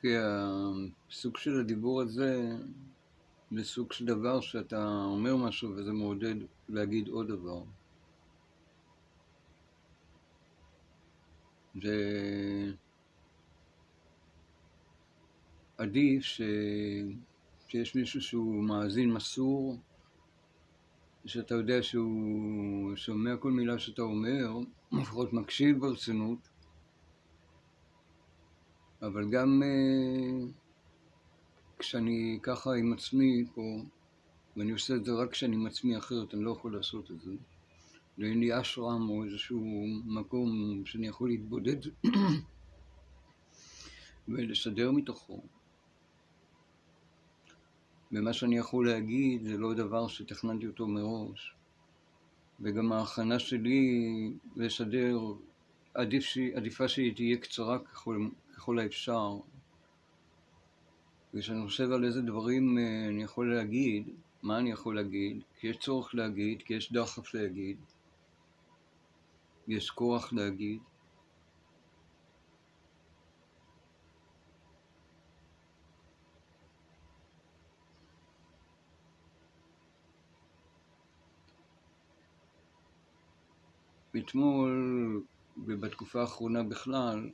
כי הסוג של הדיבור הזה זה סוג של דבר שאתה אומר משהו וזה מעודד להגיד עוד דבר. זה עדיף שיש מישהו שהוא מאזין מסור, שאתה יודע שהוא שומע כל מילה שאתה אומר, לפחות מקשיב ברצינות, אבל גם כשאני ככה עם עצמי פה, ואני עושה את זה רק כשאני עם עצמי, אחרת אני לא יכול לעשות את זה. ואין לי אשרם או איזשהו מקום שאני יכול להתבודד ולשדר מתוכו. ומה שאני יכול להגיד זה לא דבר שתכננתי אותו מראש. וגם ההכנה שלי לשדר, עדיפה שהיא תהיה קצרה ככל האפשר. וכשאני חושב על איזה דברים אני יכול להגיד, מה אני יכול להגיד, כי יש צורך להגיד, כי יש דחף להגיד, יש כוח להגיד. אתמול, ובתקופה האחרונה בכלל,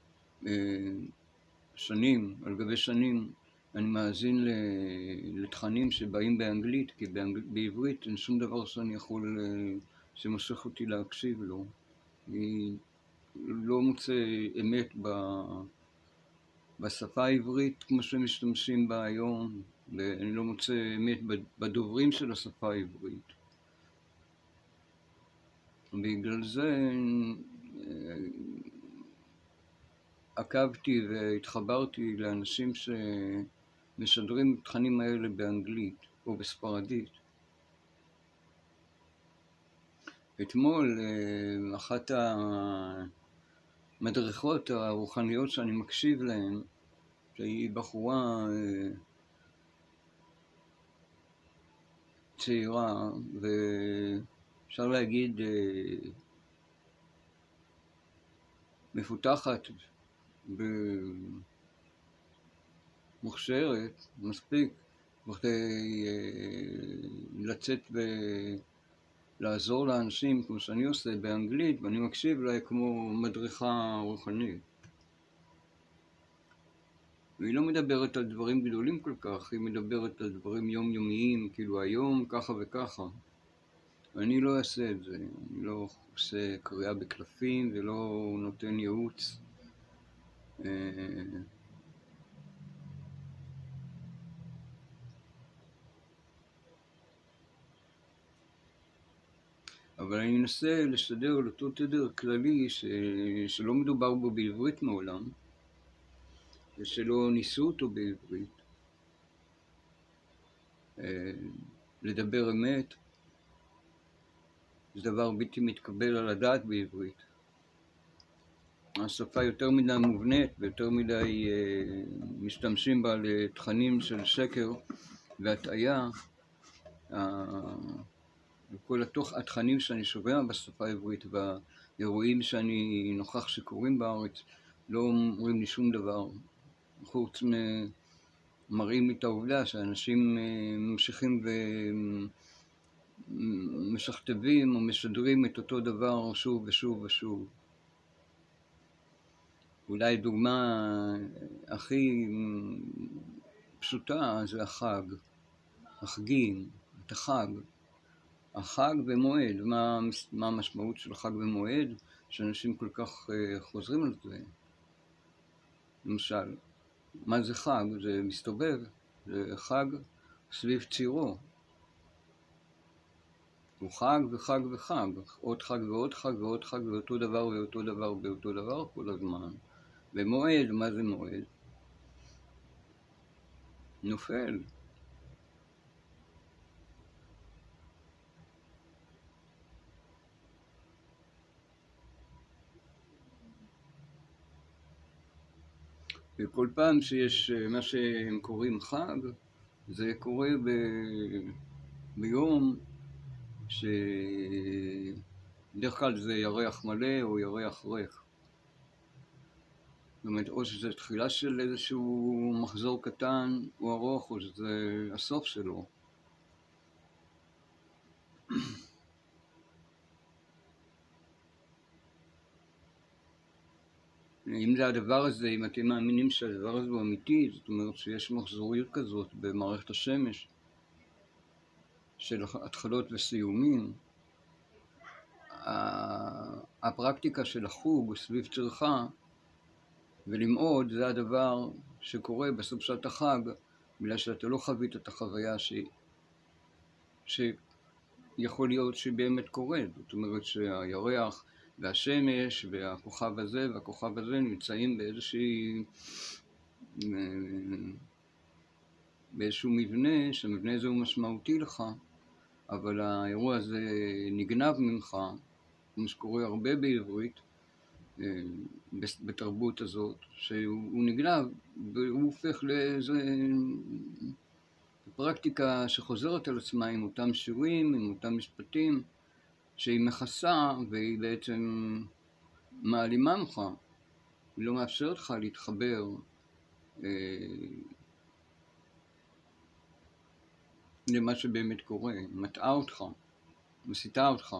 שנים, על גבי שנים, אני מאזין לתכנים שבאים באנגלית, כי בעברית אין שום דבר שאני יכול, שמושך אותי להקשיב לו. אני לא מוצא אמת בשפה העברית כמו שמשתמשים בה היום, ואני לא מוצא אמת בדוברים של השפה העברית. בגלל זה עקבתי והתחברתי לאנשים שמשדרים תכנים האלה באנגלית או בספרדית. אתמול אחת המדריכות הרוחניות שאני מקשיב להן, שהיא בחורה צעירה ואפשר להגיד מפותחת ומוכשרת מספיק בכדי לצאת ולעזור לאנשים כמו שאני עושה באנגלית, ואני מקשיב לה כמו מדריכה רוחנית. והיא לא מדברת על דברים גדולים כל כך, היא מדברת על דברים יומיומיים, כאילו היום ככה וככה. אני לא אעשה את זה, אני לא עושה קריאה בקלפים ולא נותן ייעוץ. אבל אני אנסה לשדר על אותו תדר כללי שלא מדובר בו בעברית מעולם, ושלא ניסו אותו בעברית. לדבר אמת זה דבר בלתי מתקבל על הדעת בעברית. השפה יותר מדי מובנית ויותר מדי משתמשים בה לתכנים של שקר והטעיה. וכל התכנים שאני שומע בשפה העברית והאירועים שאני נוכח שקורים בארץ לא אומרים לי שום דבר, חוץ מראים לי את העובדה שאנשים ממשיכים ומשכתבים או משדרים את אותו דבר שוב ושוב ושוב. אולי דוגמה הכי פשוטה זה החג, החגים, את החג. החג ומועד, מה המשמעות של חג ומועד, שאנשים כל כך חוזרים על זה. למשל, מה זה חג? זה מסתובב, זה חג סביב צירו. הוא חג וחג וחג, עוד חג ועוד חג ועוד חג ואותו דבר ואותו דבר ואותו דבר כל הזמן. ומועד, מה זה מועד? נופל. וכל פעם שיש מה שהם קוראים חג, זה קורה ביום שבדרך כלל זה ירח מלא או ירח ריק. זאת אומרת, או שזה תחילה של איזשהו מחזור קטן או ארוך, או שזה הסוף שלו. אם זה הדבר הזה, אם אתם מאמינים שהדבר הזה הוא אמיתי, זאת אומרת שיש מחזוריות כזאת במערכת השמש, של התחלות וסיומים, הפרקטיקה של החוג סביב צריכה ולמעוד זה הדבר שקורה בסוף שעת החג, בגלל שאתה לא חווית את החוויה שיכול להיות שבאמת קורה. זאת אומרת שהירח והשמש והכוכב הזה והכוכב הזה נמצאים באיזשהו מבנה, שהמבנה הזה הוא משמעותי לך, אבל האירוע הזה נגנב ממך, כמו שקורה הרבה בעברית, בתרבות הזאת, שהוא נגנב והוא הופך לאיזה פרקטיקה שחוזרת על עצמה עם אותם שירים, עם אותם משפטים, שהיא מכסה והיא בעצם מעלימה ממך, היא לא מאפשרת לך להתחבר למה שבאמת קורה, מטעה אותך, מסיתה אותך.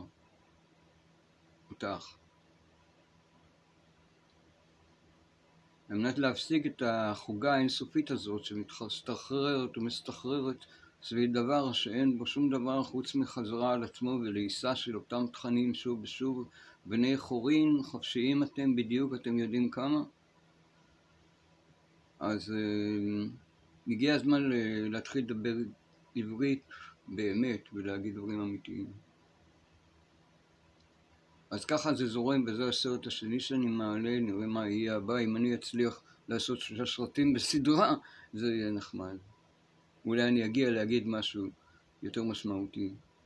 על מנת להפסיק את החוגה האינסופית הזאת שמסתחררת ומסתחררת סביב דבר שאין בו שום דבר חוץ מחזרה על עצמו ולעיסה של אותם תכנים שוב ושוב. בני חורין, חופשיים אתם בדיוק, אתם יודעים כמה. אז הגיע הזמן להתחיל לדבר עברית באמת ולהגיד דברים אמיתיים. אז ככה זה זורם, וזה הסרט השני שאני מעלה, נראה מה יהיה הבא. אם אני אצליח לעשות 3 סרטים בסדרה, זה יהיה נחמד. אולי אני אגיע להגיד משהו יותר משמעותי.